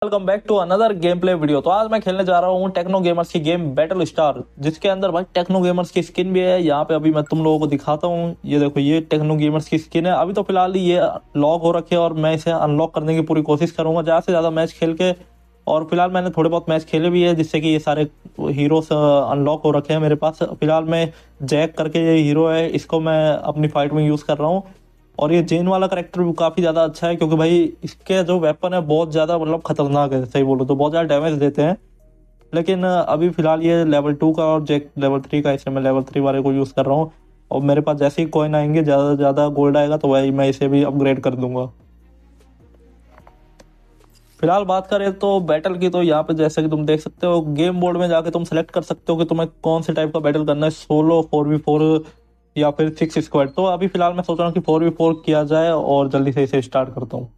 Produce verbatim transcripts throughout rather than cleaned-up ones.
Welcome back to another game play video. तो आज मैं खेलने जा रहा हूँ टेक्नो गेमर्स की गेम बैटल स्टार, जिसके अंदर भाई टेक्नो गेमर्स की स्किन भी है। यहाँ पे अभी मैं तुम लोगों को दिखाता हूँ। ये देखो, ये टेक्नो गेमर्स की स्किन है। अभी तो फिलहाल ये लॉक हो रखी है और मैं इसे अनलॉक करने की पूरी कोशिश करूंगा ज्यादा से ज्यादा मैच खेल के। और फिलहाल मैंने थोड़े बहुत मैच खेले भी है, जिससे कि ये सारे हीरोज अनलॉक हो रखे हैं मेरे पास। फिलहाल मैं जैक करके ये हीरो है, इसको मैं अपनी फाइट में यूज कर रहा हूँ। और ये जेन वाला करेक्टर भी काफी ज्यादा अच्छा है, क्योंकि भाई इसके जो वेपन है बहुत ज्यादा मतलब खतरनाक है, सही बोलो तो बहुत ज्यादा डैमेज देते हैं। लेकिन अभी फिलहाल ये लेवल टू का और जैक लेवल थ्री का, इसलिए मैं लेवल थ्री वाले को यूज कर रहा हूँ। और मेरे पास जैसे ही कॉइन आएंगे, ज्यादा से ज्यादा गोल्ड आएगा, तो भाई मैं इसे भी अपग्रेड कर दूंगा। फिलहाल बात करें तो बैटल की, तो यहाँ पे जैसे कि तुम देख सकते हो, गेम बोर्ड में जाके तुम सेलेक्ट कर सकते हो कि तुम्हें कौन से टाइप का बैटल करना है, सोलो, फोर वी फोर या फिर सिक्स स्क्वाड। तो अभी फिलहाल मैं सोच रहा हूँ कि फोर वी फोर किया जाए और जल्दी से इसे स्टार्ट करता हूँ।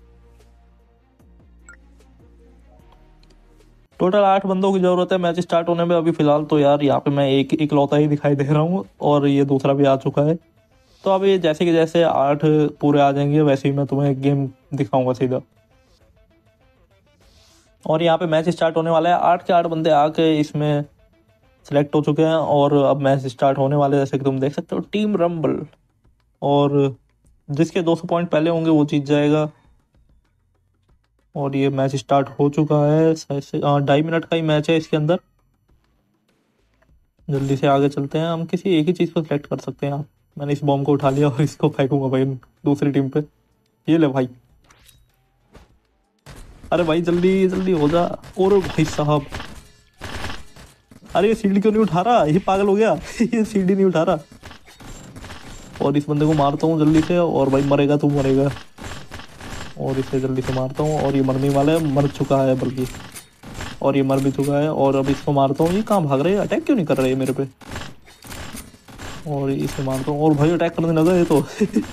टोटल आठ बंदों की जरूरत है मैच स्टार्ट होने में। अभी फिलहाल तो यार यहाँ पे मैं एक इकलौता ही दिखाई दे रहा हूँ और ये दूसरा भी आ चुका है। तो अभी जैसे कि जैसे आठ पूरे आ जाएंगे, वैसे ही मैं तुम्हें गेम दिखाऊंगा सीधा। और यहाँ पे मैच स्टार्ट होने वाला है। आठ के आठ बंदे आके इसमें सेलेक्ट हो चुके हैं और अब मैच स्टार्ट होने वाले हैं। जैसे कि तुम देख सकते हो, टीम रंबल। और जिसके दो सौ पॉइंट पहले होंगे वो जीत जाएगा। और ये मैच स्टार्ट हो चुका है। ऐसे ढाई मिनट का ही मैच है इसके अंदर। जल्दी से आगे चलते हैं। हम किसी एक ही चीज़ को सिलेक्ट कर सकते हैं। यहाँ मैंने इस बॉम्ब को उठा लिया और इसको फेंकूंगा भाई दूसरी टीम पे। ये ले भाई, अरे भाई जल्दी जल्दी हो जा। और भाई साहब, अरे ये सीढ़ी क्यों नहीं उठा रहा? ये पागल हो गया ये सीढ़ी नहीं उठा रहा। और इस बंदे को मारता हूँ जल्दी से। और भाई मरेगा, तू मरेगा। और इसे जल्दी से मारता हूँ। और ये मरने वाला है, मर चुका है बल्कि। और ये मर भी चुका है। और अब इसको मारता हूँ। ये कहाँ भाग रहे हैं? अटैक क्यों नहीं कर रहे मेरे पे? और इसे मारता हूँ। और भाई अटैक करने लगा ये तो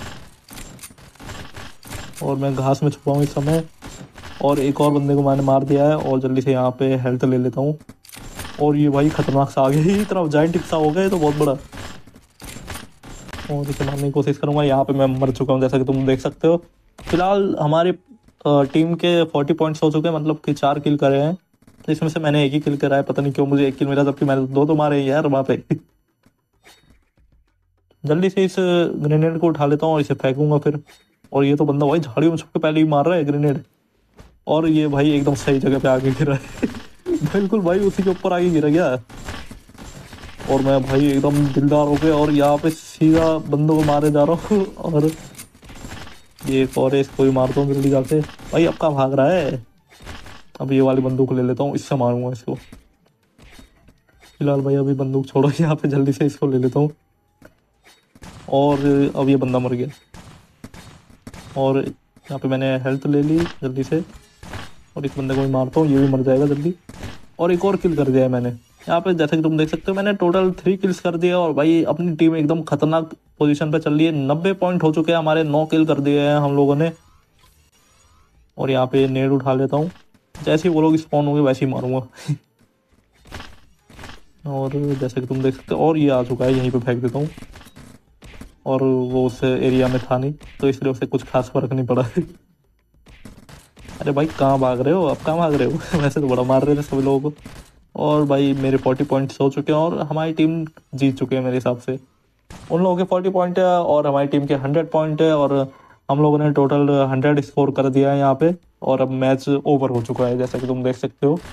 और मैं घास में छुपा हूँ इस समय। और एक और बंदे को मैंने मार दिया है। और जल्दी से यहाँ पे हेल्थ ले लेता हूँ। और ये भाई खतरनाक सा आ गया, इतना जाइंट सा हो गया तो बहुत बड़ा। और इसे मारने की कोशिश करूंगा। यहाँ पे मैं मर चुका हूँ, जैसा कि तुम देख सकते हो। फिलहाल हमारे टीम के फोर्टी पॉइंट्स हो चुके हैं, मतलब कि चार किल करे हैं। तो इसमें से मैंने एक ही किल करा है, पता नहीं क्यों मुझे एक किल मिला, जबकि मैंने दो तो मारे हैं यार वहाँ पे जल्दी से इस ग्रेनेड को उठा लेता हूँ और इसे फेंकूंगा फिर। और ये तो बंदा भाई झाड़ियों में छुप के पहले ही मार रहा है ग्रेनेड। और ये भाई एकदम सही जगह पे आगे गिरा है बिल्कुल भाई उसी के ऊपर आगे गिरा गया। और मैं भाई एकदम दिलदार हो गया और यहाँ पे सीधा बंदों को मारे जा रहा हूँ। और ये एक और है, इसको भी मारता हूँ जल्दी जाके। भाई अब कहाँ भाग रहा है? अब ये वाली बंदूक ले लेता हूँ, इससे मारूंगा इसको। फिलहाल भाई अभी बंदूक छोड़ो, यहाँ पे जल्दी से इसको ले लेता हूँ। और अब ये बंदा मर गया। और यहाँ पे मैंने हेल्थ ले ली जल्दी से। और इस बंदे को भी मारता हूँ, ये भी मर जाएगा जल्दी। और एक और किल कर दिया है मैंने यहाँ पे। जैसे कि तुम देख सकते हो, मैंने टोटल थ्री किल्स कर दिया। और भाई अपनी टीम एकदम खतरनाक पोजीशन पे चल रही है। नब्बे पॉइंट हो चुके हैं हमारे, नौ किल कर दिए हैं हम लोगों ने। और यहाँ पे नेड उठा लेता हूँ। जैसे ही वो लोग स्पॉन होंगे वैसे ही मारूंगा और जैसे कि तुम देख सकते हो, और ये आ चुका है, यहीं पे फेंक देता हूँ। और वो उस एरिया में था नहीं, तो इसलिए उसे कुछ खास फर्क नहीं पड़ा अरे भाई कहाँ भाग रहे हो? अब कहाँ भाग रहे हो वैसे तो बड़ा मार रहे थे सभी लोगों को। और भाई मेरे फोर्टी पॉइंट्स हो चुके हैं और हमारी टीम जीत चुके हैं मेरे हिसाब से। उन लोगों के फोर्टी पॉइंट है और हमारी टीम के हंड्रेड पॉइंट है। और हम लोगों ने टोटल हंड्रेड स्कोर कर दिया है यहाँ पे। और अब मैच ओवर हो चुका है, जैसा कि तुम देख सकते हो।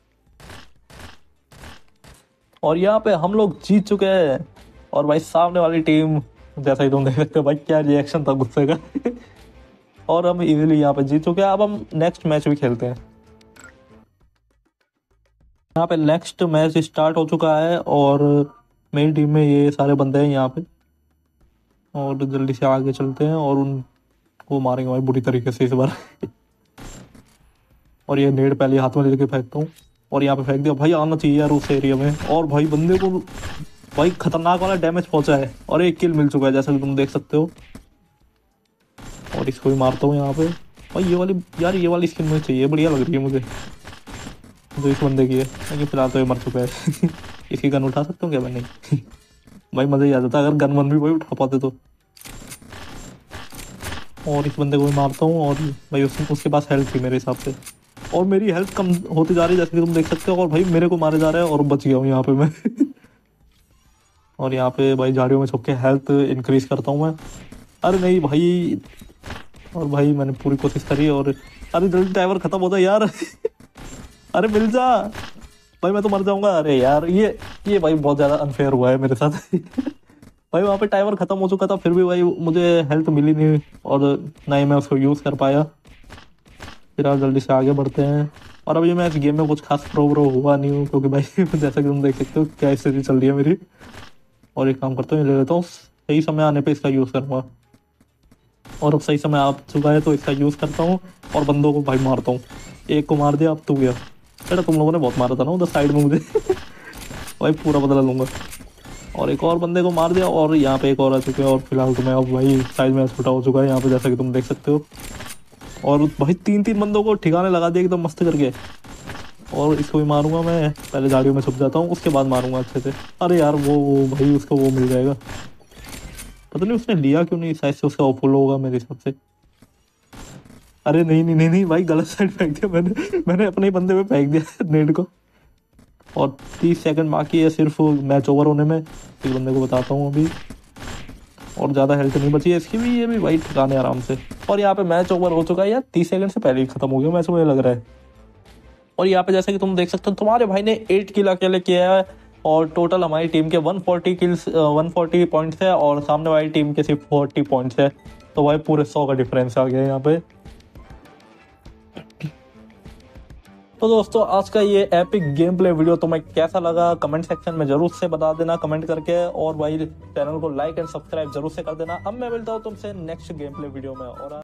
और यहाँ पे हम लोग जीत चुके हैं। और भाई सामने वाली टीम, जैसा कि तुम देख सकते हो, भाई क्या रिएक्शन था गुस्से का और हम इजीली यहाँ पे जीत चुके हैं। अब हम नेक्स्ट मैच भी खेलते हैं। यहाँ पे नेक्स्ट मैच स्टार्ट हो चुका है और मेरी टीम में ये सारे बंदे हैं यहाँ पे। और जल्दी से आगे चलते हैं और उनको मारेंगे भाई बुरी तरीके से इस बार और ये नेड पहले हाथ में लेके फेंकता हूँ। और यहाँ पे फेंक दिया। भाई आना चाहिए यार उस एरिया में। और भाई बंदे को भाई खतरनाक वाला डैमेज पहुंचा है और एक किल मिल चुका है, जैसा कि तुम देख सकते हो। और इसको भी मारता हूँ यहाँ पे। भाई ये वाली यार, ये वाली स्किन मुझे चाहिए, बढ़िया लग रही है मुझे जो इस बंदे की है। लेकिन फिलहाल तो ये मर चुका है इसकी गन उठा सकता हूँ क्या मैं? नहीं भाई मजा ही आ जाता अगर गन वन भी भाई उठा पाते तो। और इस बंदे को भी मारता हूँ। और भाई उस, उसके पास हेल्थ थी मेरे हिसाब से। और मेरी हेल्थ कम होती जा रही है जैसे कि तुम देख सकते हो। और भाई मेरे को मारे जा रहा है और बच गया हूँ यहाँ पे मैं। और यहाँ पे भाई झाड़ियों में छुप के हेल्थ इंक्रीज करता हूँ मैं। अरे नहीं भाई, और भाई मैंने पूरी कोशिश करी और अरे जल्दी टाइमर खत्म होता है यार। अरे मिल जा भाई, मैं तो मर जाऊंगा। अरे यार ये ये भाई बहुत ज्यादा अनफेयर हुआ है मेरे साथ। भाई वहाँ पे टाइमर खत्म हो चुका था फिर भी भाई मुझे हेल्थ मिली नहीं और ना ही मैं उसको यूज कर पाया। फिर आप जल्दी से आगे बढ़ते हैं। और अभी मैं इस गेम में कुछ खास प्रो व्रो हुआ नहीं हूँ क्योंकि भाई जैसा कि तुम देख सकते हो क्या स्थिति चल रही है मेरी। और एक काम करता हूँ, ये ले लेता हूँ, सही समय आने पे इसका यूज करूँगा। और अब सही समय आ चुका है तो इसका यूज करता हूँ और बंदों को भाई मारता हूँ। एक को मार दिया, अब तू गया। बेटा तुम लोगों ने बहुत मारा था ना उधर साइड में मुझे। भाई पूरा बदला लूंगा। और एक और बंदे को मार दिया और यहाँ पे एक और आ चुके हैं। और फिलहाल तो मैं अब भाई साइज में छोटा हो चुका है यहाँ पे जैसा कि तुम देख सकते हो। और भाई तीन तीन बंदों को ठिकाने लगा दिया एकदम मस्त करके। और इसको भी मारूंगा मैं, पहले झाड़ियों में छुप जाता हूँ उसके बाद मारूंगा अच्छे से। अरे यार वो, वो भाई उसको वो मिल जाएगा, पता नहीं उसने लिया क्यों नहीं, शायद से उसका वो फुल होगा मेरे हिसाब से। अरे नहीं नहीं नहीं नहीं भाई गलत साइड फेंक दिया मैंने मैंने अपने ही बंदे पे फेंक दिया नेट को। और तीस सेकंड बाकी है सिर्फ मैच ओवर होने में। एक बंदे को बताता हूँ अभी, और ज़्यादा हेल्थ नहीं बची है इसकी भी, ये भी भाई ठिकाने आराम से। और यहाँ पे मैच ओवर हो चुका है यार, तीस सेकंड से पहले ही खत्म हो गया मैच मुझे लग रहा है। और यहाँ पे जैसे कि तुम देख सकते हो तुम्हारे भाई ने एट किल अकेले किया है और टोटल हमारी टीम के one forty kills one forty points है और सामने वाली टीम के सिर्फ फोर्टी पॉइंट्स है। तो भाई पूरे सौ का डिफरेंस आ गया यहाँ पे। तो दोस्तों आज का ये एपिक गेम प्ले वीडियो तुम्हें कैसा लगा कमेंट सेक्शन में जरूर से बता देना कमेंट करके। और भाई चैनल को लाइक एंड सब्सक्राइब जरूर से कर देना। अब मैं मिलता हूँ तुमसे नेक्स्ट गेम प्ले वीडियो में। और